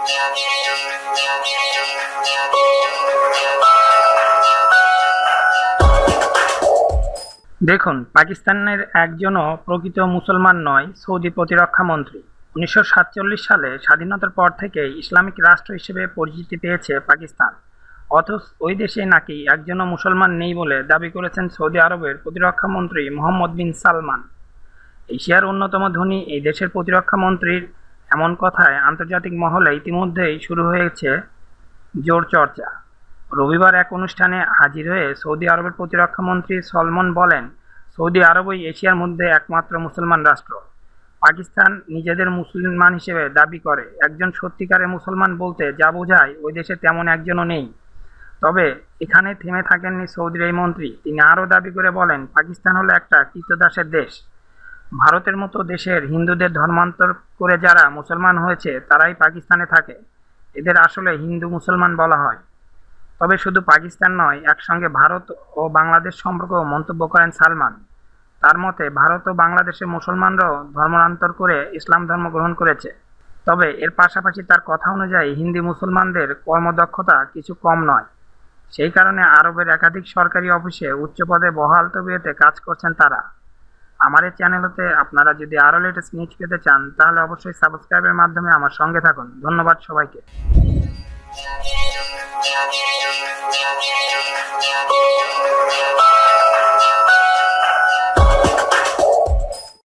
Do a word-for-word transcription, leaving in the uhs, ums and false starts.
দেখুন, পাকিস্তানের একজনও প্রকৃত মুসলমান নয় সৌদি প্রতিরক্ষা মন্ত্রী। উনিশশো সাতচল্লিশ সালে স্বাধীনতার পর থেকে ইসলামিক রাষ্ট্র হিসেবে পরিচিতি পেয়েছে পাকিস্তান, অথচ ওই দেশে নাকি একজনও মুসলমান নেই বলে দাবি করেছেন সৌদি আরবের প্রতিরক্ষা মন্ত্রী মোহাম্মদ বিন সালমান। এশিয়ার অন্যতম ধনী এই দেশের প্রতিরক্ষা মন্ত্রীর এমন কথায় আন্তর্জাতিক মহলে ইতিমধ্যেই শুরু হয়েছে জোর চর্চা। রবিবার এক অনুষ্ঠানে হাজির হয়ে সৌদি আরবের প্রতিরক্ষা মন্ত্রী সলমন বলেন, সৌদি আরবই এশিয়ার মধ্যে একমাত্র মুসলমান রাষ্ট্র। পাকিস্তান নিজেদের মুসলমান হিসেবে দাবি করে, একজন সত্যিকারের মুসলমান বলতে যা বোঝায় ওই দেশে তেমন একজনও নেই। তবে এখানে থেমে থাকেননি সৌদির এই মন্ত্রী। তিনি আরও দাবি করে বলেন, পাকিস্তান হলো একটা কৃতদাসের দেশ। ভারতের মতো দেশের হিন্দুদের ধর্মান্তর করে যারা মুসলমান হয়েছে তারাই পাকিস্তানে থাকে। এদের আসলে হিন্দু মুসলমান বলা হয়। তবে শুধু পাকিস্তান নয়, একসঙ্গে ভারত ও বাংলাদেশ সম্পর্কেও মন্তব্য করেন সালমান। তার মতে ভারত ও বাংলাদেশের মুসলমানরাও ধর্মান্তর করে ইসলাম ধর্ম গ্রহণ করেছে। তবে এর পাশাপাশি তার কথা অনুযায়ী হিন্দু মুসলমানদের কর্মদক্ষতা কিছু কম নয়। সেই কারণে আরবের একাধিক সরকারি অফিসে উচ্চ পদে বহাল তবিয়তে কাজ করছেন তারা। আমার এই চ্যানেলতে আপনারা যদি আরও লেটেস্ট নিউজ পেতে চান তাহলে অবশ্যই সাবস্ক্রাইবের মাধ্যমে আমার সঙ্গে থাকুন। ধন্যবাদ সবাইকে। Thank you.